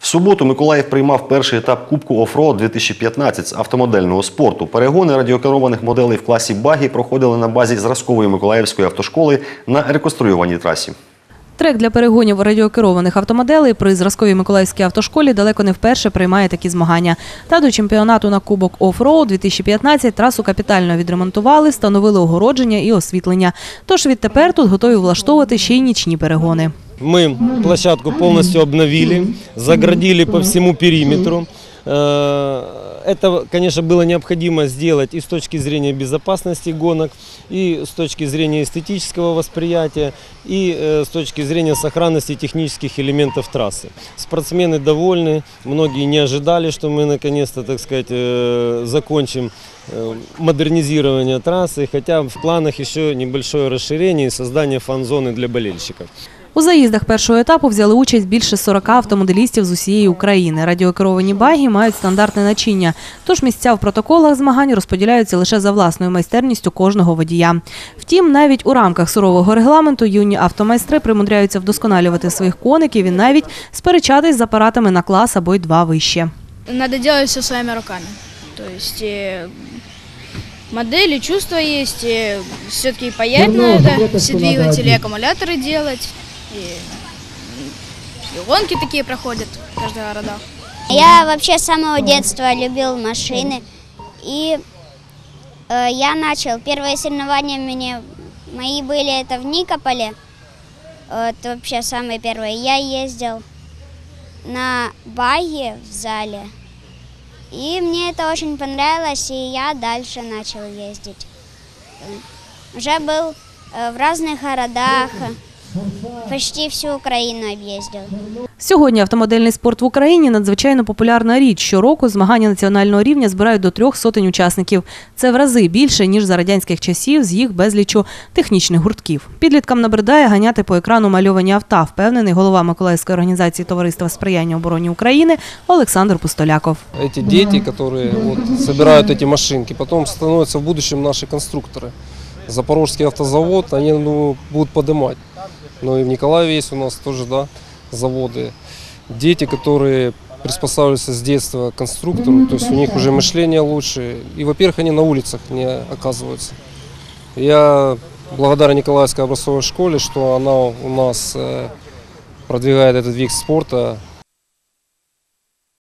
В суботу Миколаїв приймав перший етап Кубку Оффроуд 2015 з автомодельного спорту. Перегони радіокерованих моделей в класі багі проходили на базі зразкової Миколаївської автошколи на реконструйованій трасі. Трек для перегонів радіокерованих автомоделей при зразковій Миколаївській автошколі далеко не вперше приймає такі змагання. Та до чемпіонату на Кубок Оффроуд 2015 трасу капітально відремонтували, встановили огородження і освітлення. Тож відтепер тут готові влаштовувати ще й нічні перегони. Мы площадку полностью обновили, заградили по всему периметру. Это, конечно, было необходимо сделать и с точки зрения безопасности гонок, и с точки зрения эстетического восприятия, и с точки зрения сохранности технических элементов трассы. Спортсмены довольны, многие не ожидали, что мы наконец-то, так сказать, закончим модернизирование трассы, хотя в планах еще небольшое расширение и создание фан-зоны для болельщиков. У заїздах першого етапу взяли участь більше 40 автомоделістів з усієї України. Радіокеровані багі мають стандартне начиння, тож місця в протоколах змагань розподіляються лише за власною майстерністю кожного водія. Втім, навіть у рамках сурового регламенту юні автомайстри примудряються вдосконалювати своїх коників і навіть сперечатись з апаратами на клас або й два вище. Надо робити все своїми руками. Тобто модели, чувства есть, все-таки паять надо, все двигатели, аккумуляторы делать. И гонки такие проходят в каждых городах. Я вообще с самого детства любил машины. И я начал, первые соревнования мои были это в Никополе. Это вообще самые первые. Я ездил на баги в зале. И мне это очень понравилось, и я дальше начал ездить. Уже был в разных городах. Почти всю Україну об'їздив. Сьогодні автомодельний спорт в Україні – надзвичайно популярна річ. Щороку змагання національного рівня збирають до 300 учасників. Це в рази більше, ніж за радянських часів з їх безлічу технічних гуртків. Підліткам набридає ганяти по екрану мальовані авто, впевнений голова Миколаївської організації Товариства сприяння обороні України Олександр Пустоляков. Ці діти, які збирають ці машинки, потім становляться в будущем наші конструктори. Запорожский автозавод, они будут поднимать. Но и в Николаеве есть у нас тоже, да, заводы. Дети, которые приспосабливаются с детства к конструктору, то есть у них уже мышление лучше. И, во-первых, они на улицах не оказываются. Я благодарен Николаевской образцовой школе, что она у нас продвигает этот вид спорта